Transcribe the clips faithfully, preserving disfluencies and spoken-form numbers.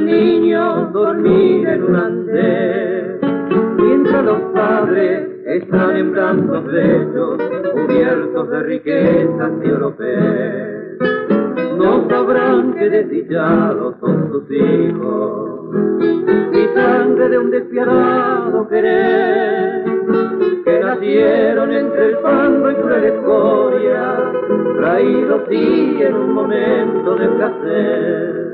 niños dormir en un andén, mientras los padres están en blancos lechos cubiertos de riquezas y europeos. No sabrán que desdichados son sus hijos y sangre de un despiadado querer, que nacieron entre el fango y cruel escoria, traídos sí en un momento de placer.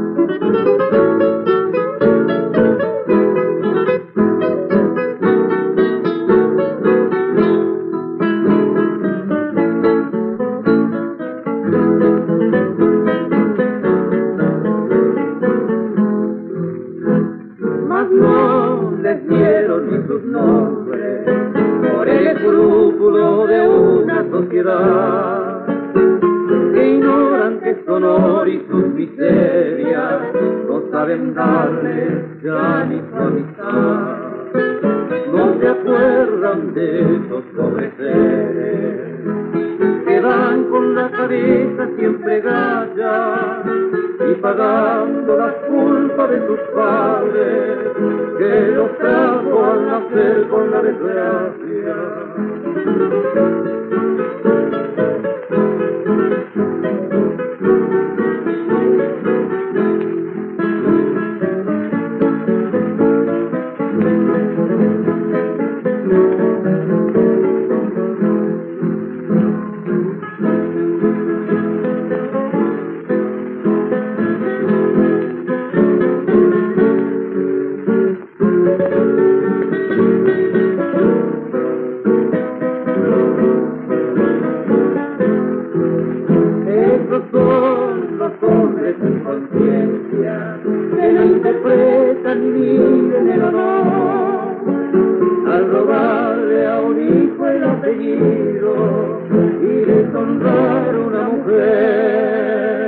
Mas no les dieron ni sus nombres por el escrúpulo de una sociedad que ignoran que su honor y sus miserias no saben darle ya ni su amistad. No se acuerdan de esos pobres seres que van con la cabeza siempre galla y pagando las culpas de sus padres que los trajo al nacer con la desgracia. Y deshonrar a una mujer